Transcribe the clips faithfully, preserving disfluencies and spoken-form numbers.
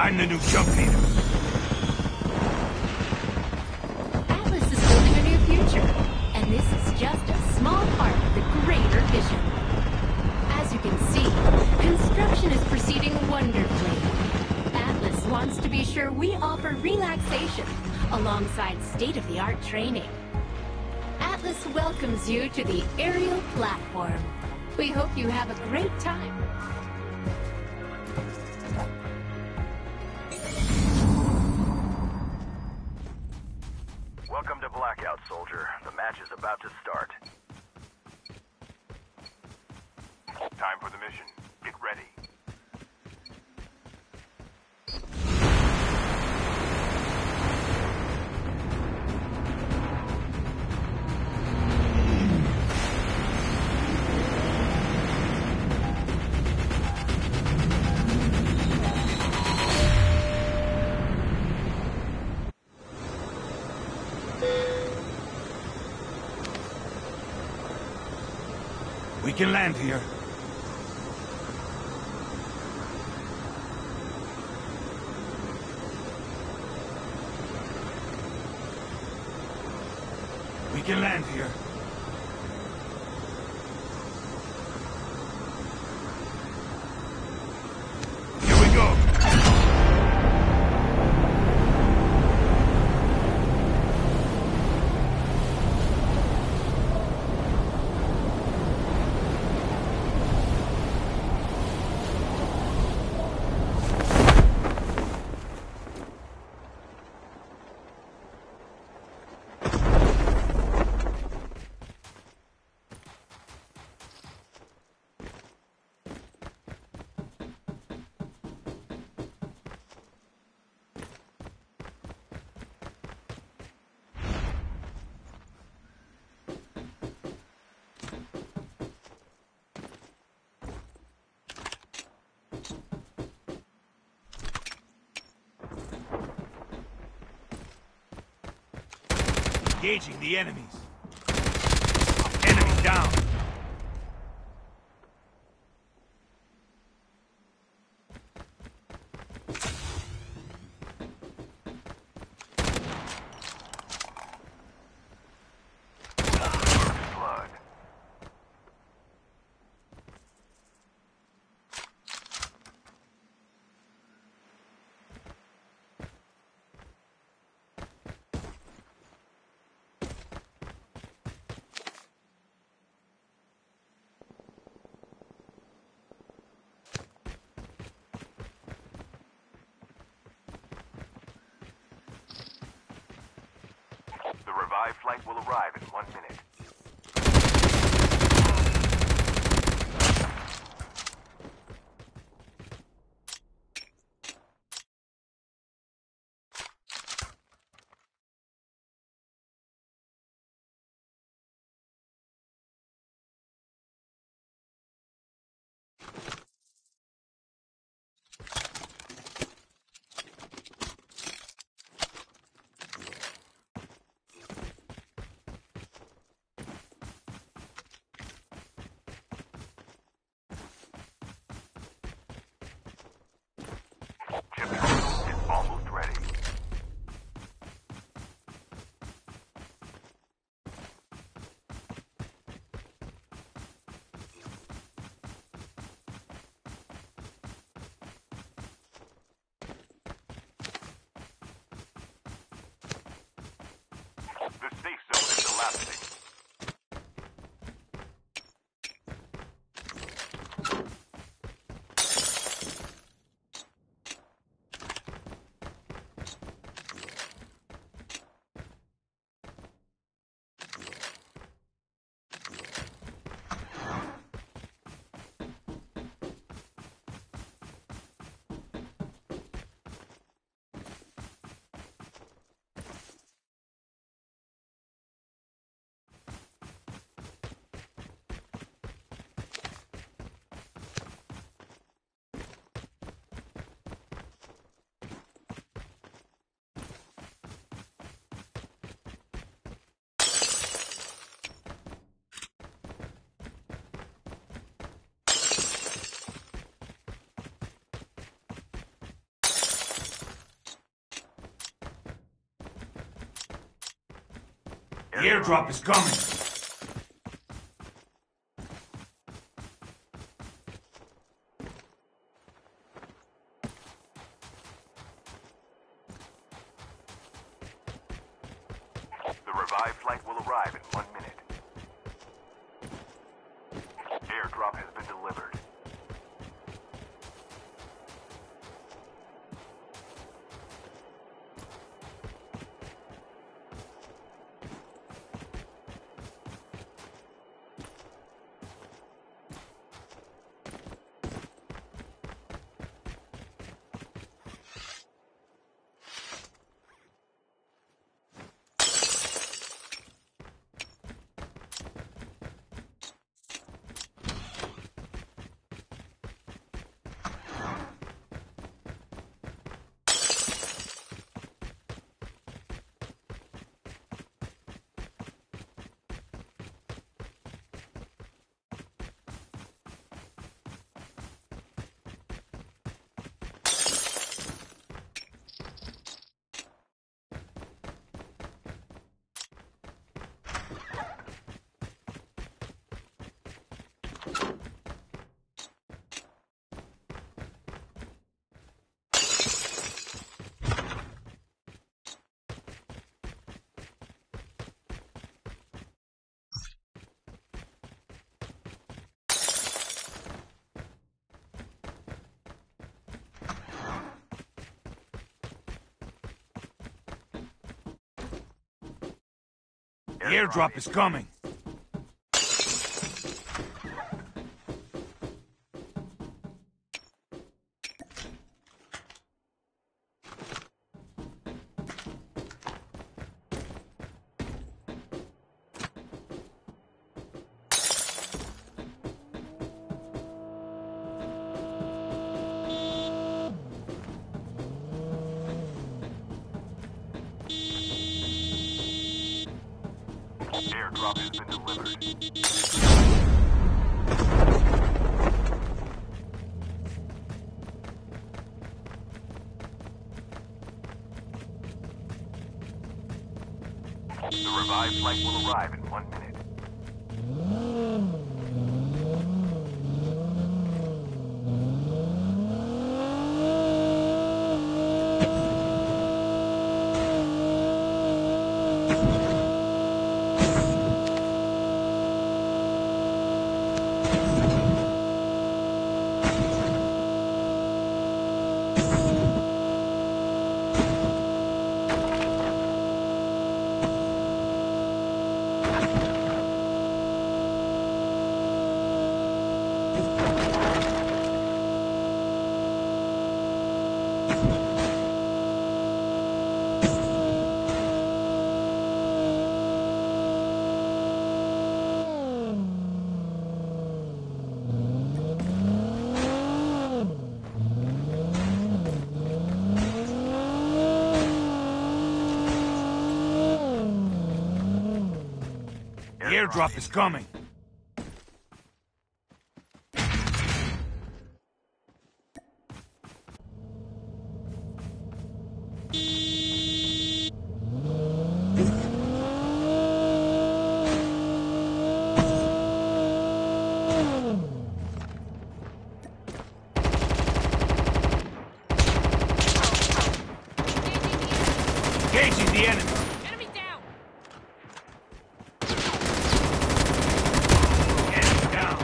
I'm the new jump leader. Atlas is building a new future, and this is just a small part of the greater vision. As you can see, construction is proceeding wonderfully. Atlas wants to be sure we offer relaxation alongside state-of-the-art training. Atlas welcomes you to the aerial platform. We hope you have a great time. Welcome to Blackout, soldier. The match is about to start. Time for the mission. Get ready. We can land here. We can land here. Here we go. Engaging the enemies. Enemy down. Blood. The revived flight will arrive in one minute. The airdrop is coming. The revived flight will arrive in one minute. Airdrop has been delivered. The airdrop is coming. Airdrop has been delivered. The revived flight will arrive in one minute. The airdrop is coming. Engaging the enemy. Enemy down! Enemy down.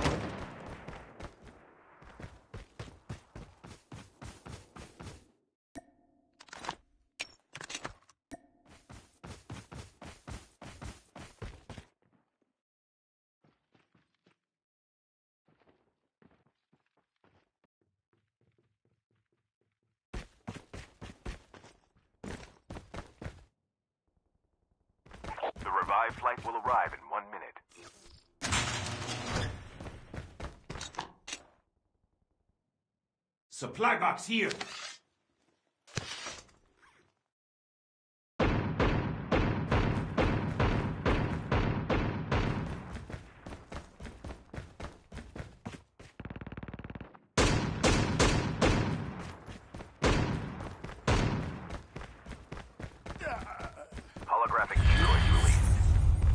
The revived flight will arrive in one minute. Supply box here. Holographic destroys released.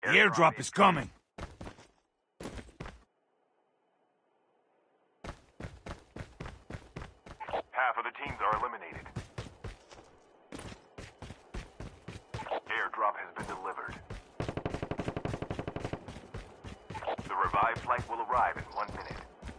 The airdrop is coming. Half of the teams are eliminated. Airdrop has been delivered. The revived flight will arrive in one minute.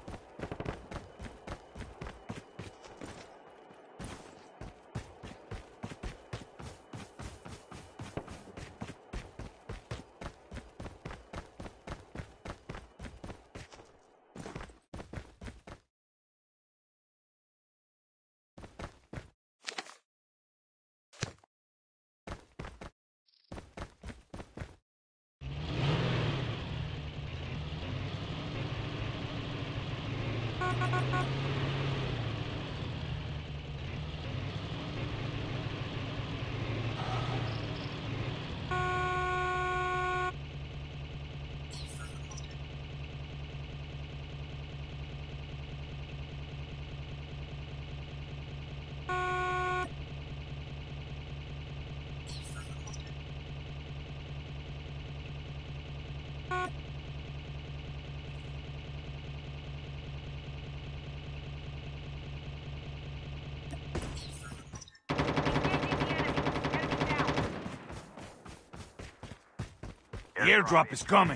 The airdrop is coming.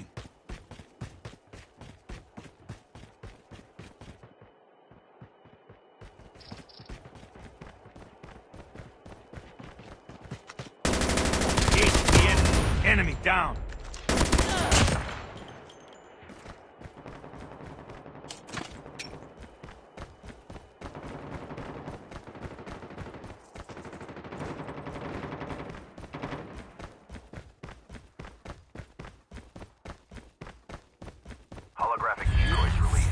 Engage the en- enemy down. Holographic decoys released.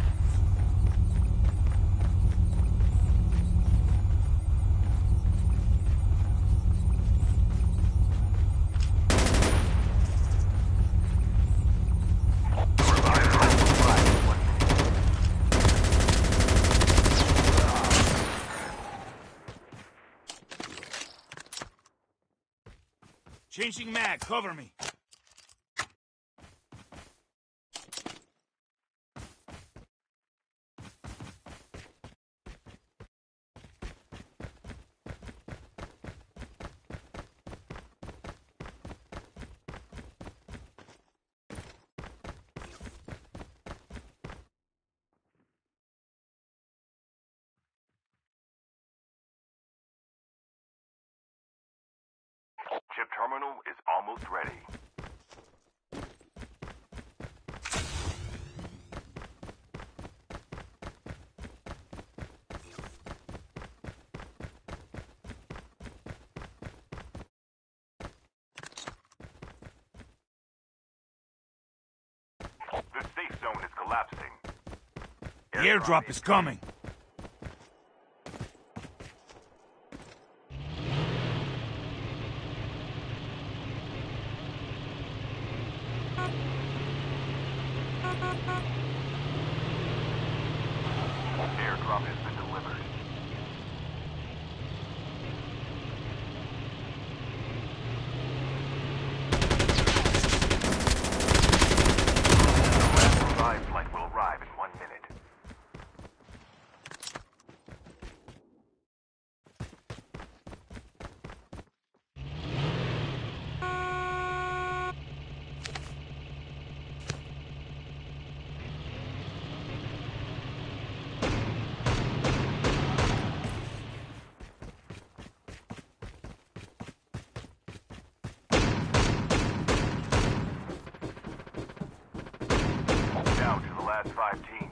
The revived flight will arrive in one minute. Changing mag, cover me. Chip terminal is almost ready. The safe zone is collapsing. The airdrop is coming. Airdrop has been delivered. The last revived flight will arrive in one minute. Down to the last five teams.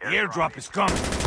The airdrop is coming.